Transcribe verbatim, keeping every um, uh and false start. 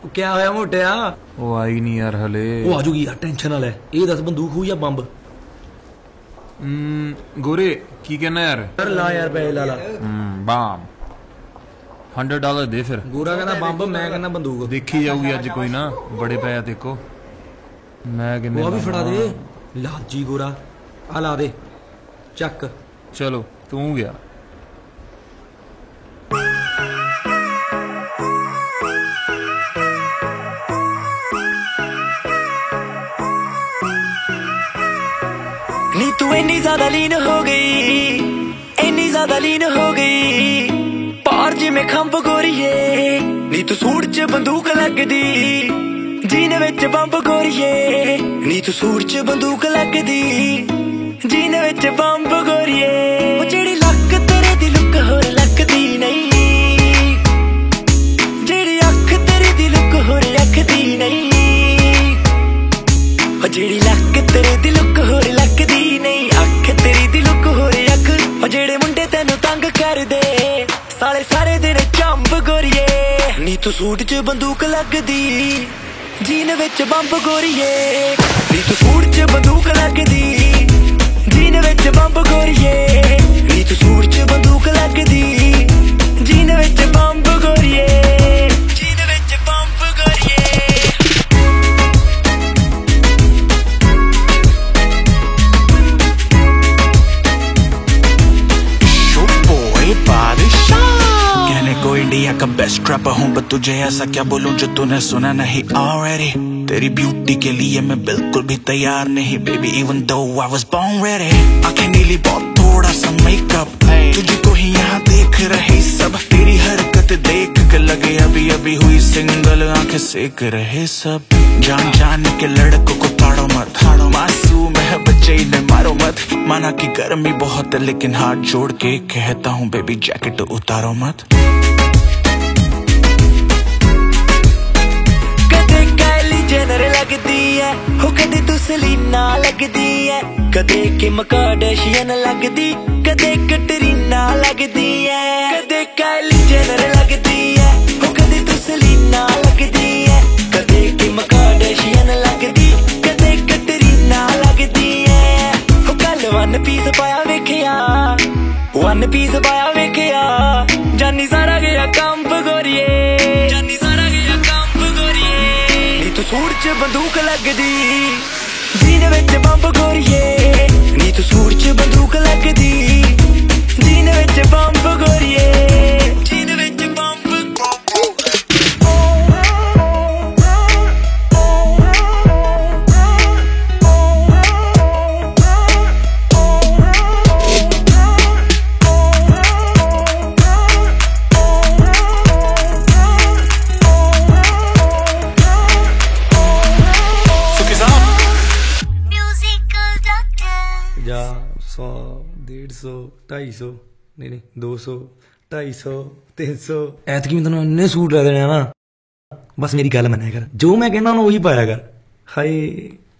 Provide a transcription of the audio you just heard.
क्या होया मोटिया? ਉਹ ਆਈ ਨਹੀਂ ਯਾਰ ਹਲੇ। ਉਹ ਆ ਜੂਗੀ ਯਾਰ, ਟੈਨਸ਼ਨ ਨਾ ਲੈ। ਇਹ ਦੱਸ ਬੰਦੂਕ ਹੋਈ ਜਾਂ ਬੰਬ? ਗੋਰੇ ਕੀ ਕਹਿਣਾ ਯਾਰ? ਯਾਰ ਲਾ ਯਾਰ ਪੈਸੇ ਲਾ ਲਾ। ਬੰਬ हंड्रेड डॉलर दे फिर। ਗੋਰਾ ਕਹਿੰਦਾ ਬੰਬ, ਮੈਂ ਕਹਿੰਦਾ ਬੰਦੂਕ। देखी जाऊगी अज कोई ना बड़े पैसे देखो। मैं किन्ने ਉਹ ਵੀ ਫੜਾ ਦੇ ਲਾਜੀ ਗੋਰਾ, ਆ ਲਾ ਦੇ ਚੱਕ। चलो तू गया। नी तू इन्नी ज्यादा लीन हो गई, इन्नी ज्यादा लीन हो गई पार जिमें खंभ गोरीए। नी तू सूट च बंदूक लगदी, जीने विच बंब गोरीए। नी तू सूट च बंदूक लगदी, जीने विच बंब गोरीए। ओ जेड़ी लक तेरे दी लुक होर लकदी नहीं, जेड़ी अख तेरी दी लुक होर अखदी नहीं। ओ जेड़ी लक तेरे दी लुक होर लकदी नहीं, अख तेरी दी लुक होर अख। ओ जेड़े मुंडे तैनू तंग करदे साले सारे दिन चंब गोरीए। नी तू सूट च बंदूक लगदी, जीन विच बंब गोरीए। नी तू सूट च बंदूक लगदी, जीन विच बंब गोरीए। नी तू सूट च बंदूक लगदी, जीन विच बंब गोरीए। जीन विच बंब गोरीए। कहने को इंडिया का बेस्ट रैपर हूँ, पर तुझे ऐसा क्या बोलूं जो तूने सुना नहीं ऑलरेडी। तेरी ब्यूटी के लिए मैं बिल्कुल भी तैयार नहीं baby, even though I was born ready. आंखें नीली बहुत थोड़ा सा मेकअप, तुझे को ही यहाँ देख रहे सब। तेरी हरकत देख के लगे अभी अभी हुई सिंगल, आंखें सेक रहे सब। जान जान के लड़कों को ताड़ो मत, मासूम है बच्चे इन्हें मारो मत। माना कि गर्मी बहुत है लेकिन हाथ जोड़ के कहता हूँ बेबी जैकेट उतारो मत। कदे कैली जेनर लगदी है हो, कदे तू सलीना लगदी है, कदे किम कार्दाशियन लगदी, कदे कैटरीना लगदी है। कदे कैली जेनर लगदी है हो, कदे तू सलीना लगदी है, कदे किम कार्दाशियन लगदी, कदे कैटरीना लगदी है। हो कल वन पीस पाया वेखिया, वन पीस पाया वेखिया, जानी सारा गया कंप गोरीए, जानी सारा गया कंप गोरीए। नी तू सूट च बंदूक लगदी, जीन विच बंब गोरीए। नी तू सूट च बंदूक लगदी, जीन विच बंब गोरीए। जीन विच बंब जा सौ डेढ़ सौ ढाई सौ नहीं नहीं दो सौ ढाई सौ तीन सौ ऐतकी मैं तेन इन्ने सूट लै देने ना, बस मेरी गल मन्निया कर, जो मैं कहना ਉਹੀ ਪਾਇਆ ਕਰ। हाय